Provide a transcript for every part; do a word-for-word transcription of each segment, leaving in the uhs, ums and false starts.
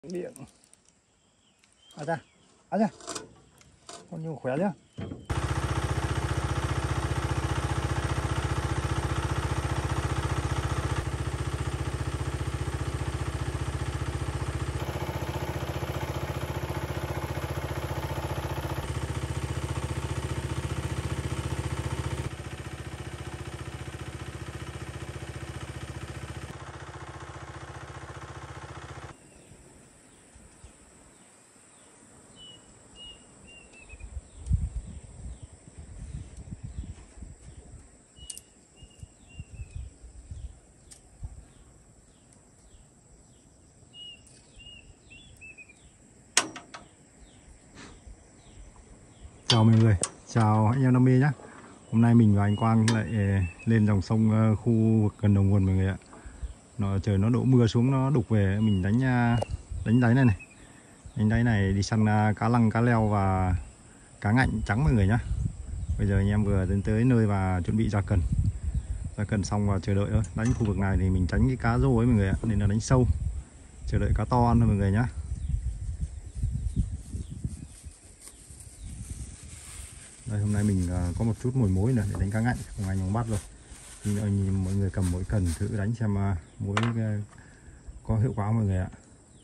Điện. À ra, à ra. Con nhiều khỏe nhá. Chào mọi người, chào anh em đam mê nhé. Hôm nay mình và anh Quang lại lên dòng sông khu vực gần đầu nguồn mọi người ạ. Nó trời nó đổ mưa xuống, nó đục về, mình đánh đánh đáy này này, đánh đáy này đi săn cá lăng, cá leo và cá ngạnh trắng mọi người nhá. Bây giờ anh em vừa đến tới nơi và chuẩn bị ra cần, ra cần xong và chờ đợi thôi. Đánh khu vực này thì mình tránh cái cá rô ấy mọi người ạ, nên là đánh sâu, chờ đợi cá to ăn thôi mọi người nhá. Đây, hôm nay mình có một chút mồi mối nữa để đánh cá ngạnh, không anh không bắt rồi. Nhưng mọi người cầm mỗi cần thử đánh xem mối có hiệu quả mọi người ạ.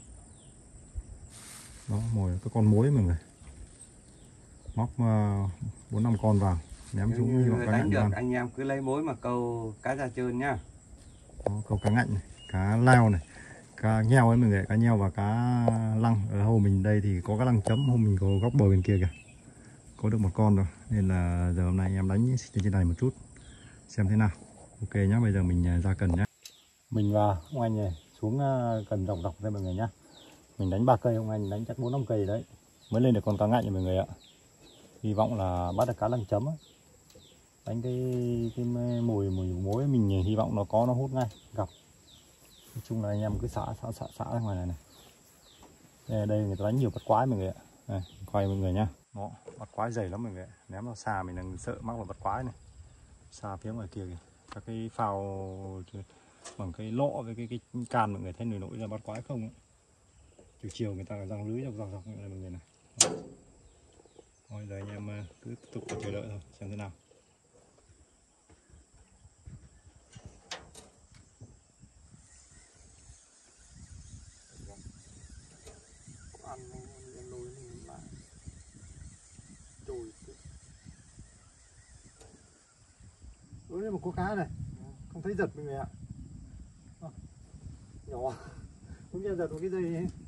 Đó, mồi cái con mối mọi người. Móc bốn năm con vào, ném xuống hy vọng cá ngạnh được ăn. Anh em cứ lấy mối mà câu cá da trơn nhá. Đó, câu cá ngạnh này, cá lao này, cá nheo ấy mọi người, cá nheo và cá lăng. Ở hồ mình đây thì có cá lăng chấm, hôm mình có góc bờ bên kia kìa, có được một con rồi, nên là giờ hôm nay em đánh trên này một chút xem thế nào. Ok nhá, bây giờ mình ra cần nhá. Mình và ông anh này xuống cần dọc dọc đây mọi người nhá. Mình đánh ba cây, ông anh đánh chắc bốn năm cây đấy mới lên được con cá ngạnh này mọi người ạ. Hy vọng là bắt được cá lăng chấm á. Đánh cái cái mồi mồi mối mình hy vọng nó có, nó hút ngay gặp. Nói chung là anh em cứ xả xả xả xả ra ngoài này này. Đây, đây người ta đánh nhiều bắt quái mọi người ạ. Đây, quay mọi người nhá. Đó, bắt quái dày lắm mọi người ạ. Ném nó xa mình đang sợ mắc vào bắt quái này. Xa phía ngoài kia kìa. Các cái phao bằng cái lọ với cái, cái can mọi người thấy nổi nổi ra bắt quái không ấy. Chiều chiều người ta răng lưới dọc dọc dọc này mọi người này. Đó. Thôi giờ anh em cứ tiếp tục chờ đợi thôi xem thế nào. Đối với một cô cá này không thấy giật mọi người ạ. À, nhỏ không biết giật một cái dây ấy.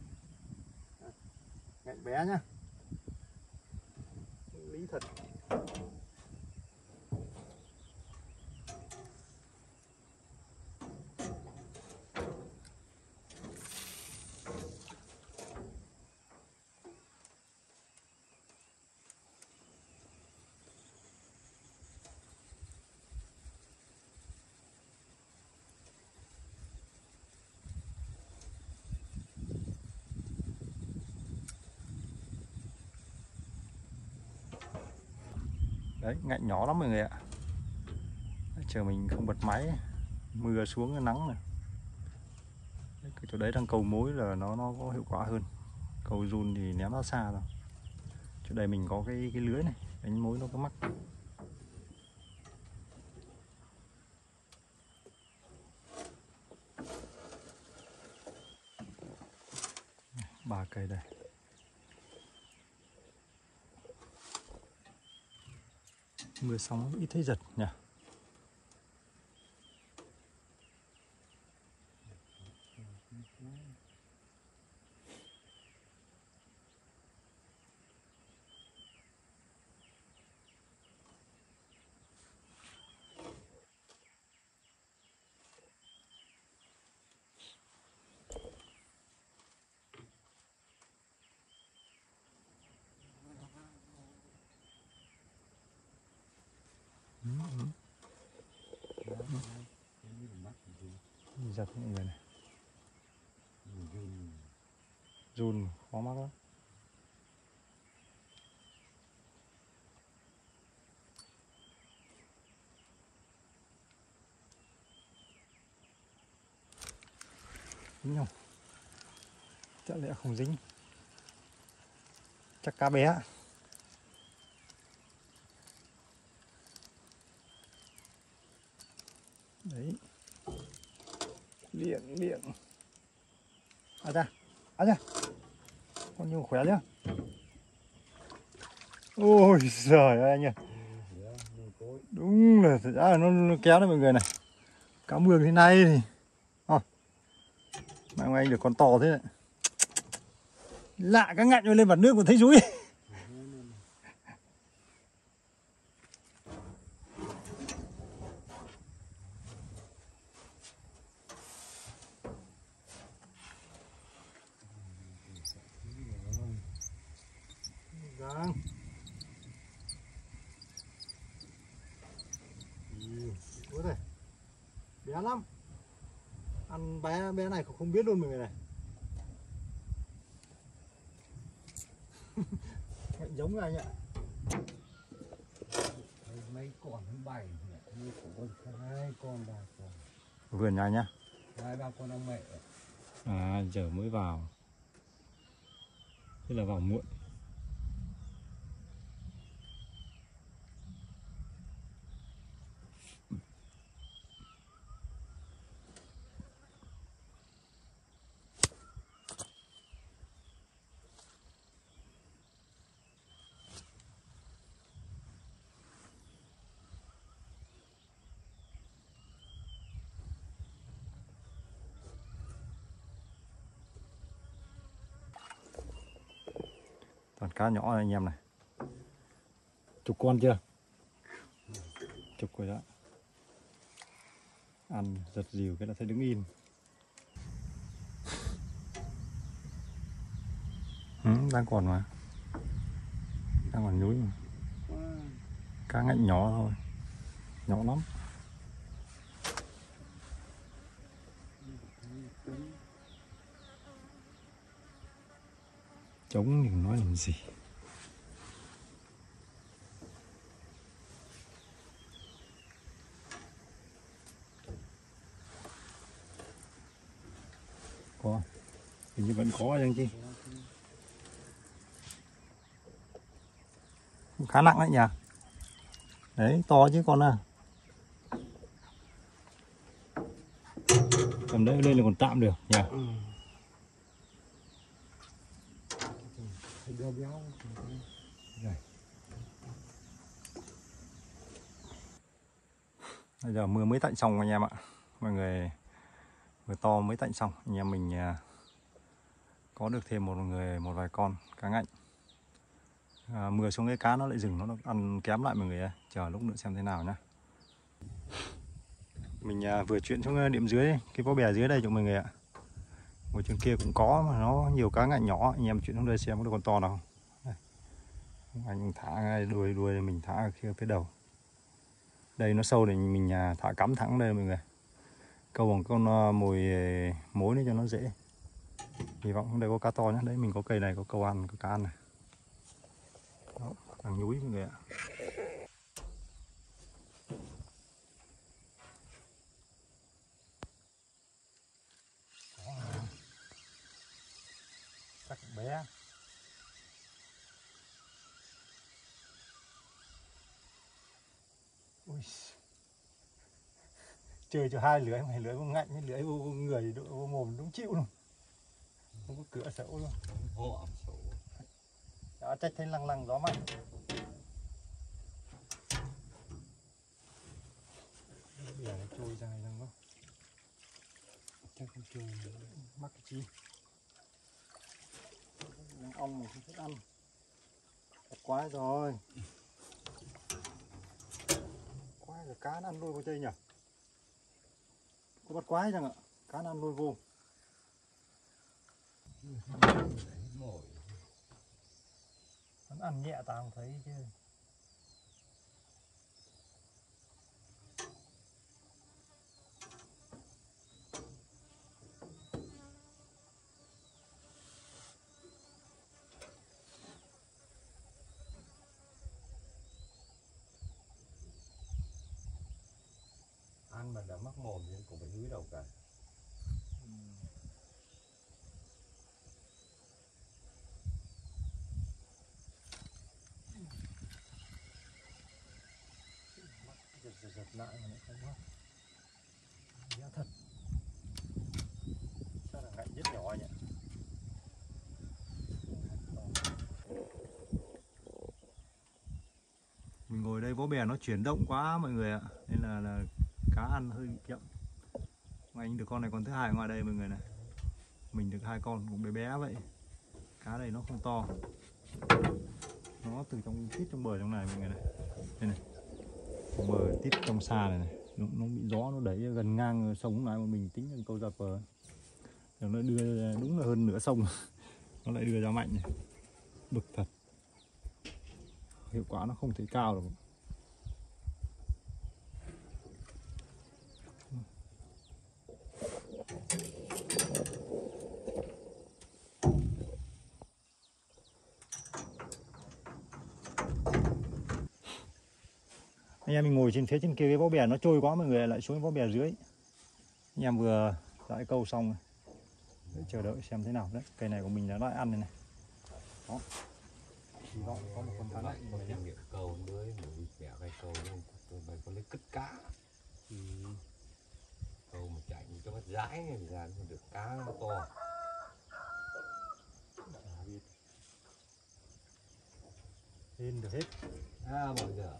Ngạnh bé nhá, lý thật. Đấy, ngạnh nhỏ lắm mọi người ạ. Chờ mình không bật máy, mưa xuống nắng này. Đấy, cái chỗ đấy đang cầu mối là nó nó có hiệu quả hơn. Cầu dùn thì ném ra xa rồi. Chỗ đây mình có cái cái lưới này, đánh mối nó có mắc. Ba cây đây. Mưa sóng ít thấy giật nhỉ. Giật mọi người này. Run khó mắc lắm. Đúng không? Chả lẽ không dính. Chắc cá bé. Đấy. Liệng liệng. À ra. À ra. Con nhiều khỏe nhá. Ôi giời ơi anh ơi. Đúng là thật ra là nó, nó kéo đấy mọi người này. Cá mương thế này thì à, mà ông anh được con to thế này. Lạ, cá ngạnh lên mặt nước còn thấy rúi. Vâng. Ủa này, bé lắm. Ăn bé bé này cũng không biết luôn mọi người này. Giống như anh ạ. Mấy con bảy như của hai con ba con. Vườn nhà nhá. Hai ba con ông mẹ. À giờ mới vào. Thế là vào muộn. Toàn cá nhỏ này anh em này. Chục con chưa? Chục rồi đó. Ăn giật dìu cái là thấy đứng im. Ừ, đang còn mà. Đang còn nhúi mà. Cá ngạnh nhỏ thôi. Nhỏ lắm. Trống thì nói làm gì. Có. Hình như vẫn có chứ chị. Khá nặng đấy nhỉ. Đấy to chứ con à. Cầm đấy lên là còn tạm được nhỉ. Ừ. Béo béo. Đây. Bây giờ mưa mới tạnh xong anh em ạ. Mọi người mưa to mới tạnh xong. Anh em mình có được thêm một người một vài con cá ngạnh. À, mưa xuống cái cá nó lại dừng, nó ăn kém lại mọi người ơi. Chờ lúc nữa xem thế nào nhá. Mình à, vừa chuyển xuống điểm dưới cái vó bè dưới đây cho mọi người ạ. Ngồi trên kia cũng có mà nó nhiều cá ngạnh nhỏ, anh em chuyển xuống đây xem có được con to nào không. Đây. Anh thả đuôi đuôi mình thả ở phía phía đầu. Đây nó sâu để mình à, thả cắm thẳng đây mọi người. Câu bằng con uh, mồi mối nữa cho nó dễ. Hy vọng đây có cá to nhé. Đấy mình có cây này có câu ăn, có cá ăn này. Đó, thằng nhúi mọi người ạ. Chắc bé. Ui. Chơi cho hai lưới, mày lưới vô ngạnh, lưới vô người, vô mồm đúng chịu luôn. Không có cửa sổ luôn. Hộ sổ. Đó, trách thấy lăng lăng gió mạnh. Bìa nó trôi ra này không? Chắc không trôi nữa. Mắc cái chi? Đang ong mà không thích ăn. Thật quá rồi. Quái rồi, cá nó ăn lôi vô chơi nhỉ? Có bắt quái chăng ạ? Cá nó ăn lôi vô. Nó ăn nhẹ tao không thấy chứ. Ăn mà đã mắc mồm thì cũng phải húi đầu cả. giật lại mà nó không mất. Giá thật. Chắc là ngạnh rất nhỏ nhỉ. Mình ngồi đây vó bè nó chuyển động quá mọi người ạ, nên là, là cá ăn hơi chậm. Anh được con này con thứ hai ngoài đây mọi người này. Mình được hai con cũng bé bé vậy. Cá đây nó không to. Nó từ trong tít trong bờ trong này mọi người này. Đây này. Bờ tít trong xa này này. Nó, nó bị gió nó đẩy gần ngang sông này mà mình tính là câu ra bờ. Rồi nó đưa đúng là hơn nửa sông. Nó lại đưa ra mạnh này. Bực thật. Hiệu quả nó không thể cao được. Anh em mình ngồi trên phía trên kia cái vó bè nó trôi quá mọi người lại xuống cái vó bè dưới. Anh em vừa dãi câu xong để chờ đợi xem thế nào đấy. Cây này của mình đã lại ăn này này. Đó. Hy vọng có một con cá lạnh có kinh nghiệm câu lưới mà đi bẻ cái câu luôn, tôi phải có lấy cất cá. Ừ. Câu mà chạy cho bắt dãi này ra nó được cá nó to. Lên được hết. À mọi người.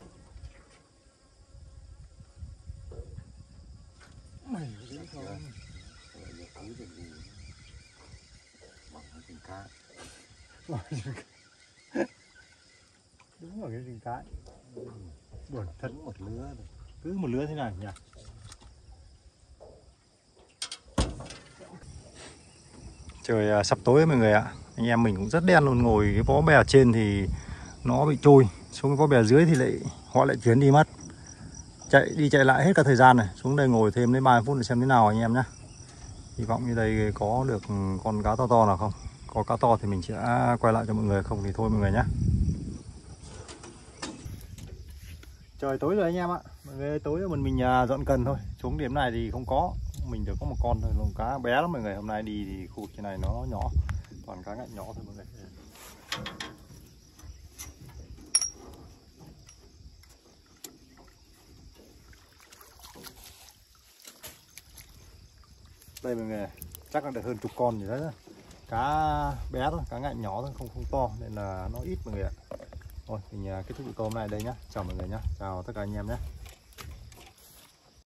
Mày biết không? Cứ được gì bằng cái chân cá. Đúng rồi cái rừng cá. Buồn thật. Một lứa rồi. Cứ một lứa thế này nhỉ. Trời sắp tối mọi người ạ. Anh em mình cũng rất đen luôn, ngồi cái vó bè trên thì nó bị trôi, xuống cái vó bè dưới thì lại họ lại chuyển đi mất. Chạy đi chạy lại hết cả thời gian này. Xuống đây ngồi thêm đến ba mươi phút để xem thế nào anh em nhé. Hy vọng như đây có được con cá to to nào không. Có cá to thì mình sẽ quay lại cho mọi người, không thì thôi mọi người nhé. Trời tối rồi anh em ạ. Mọi người tối rồi mình mình dọn cần thôi. Xuống điểm này thì không có. Mình được có một con thôi, lồng cá bé lắm mọi người. Hôm nay đi thì khu vực trên này nó nhỏ. Toàn cá ngạnh nhỏ thôi mọi người. Đây mọi người, chắc là được hơn chục con gì đấy. Cá bé thôi, cá ngạnh nhỏ thôi, không không to nên là nó ít mọi người ạ. Thôi mình kết thúc video hôm nay đây nhá. Chào mọi người nhá. Chào tất cả anh em nhé.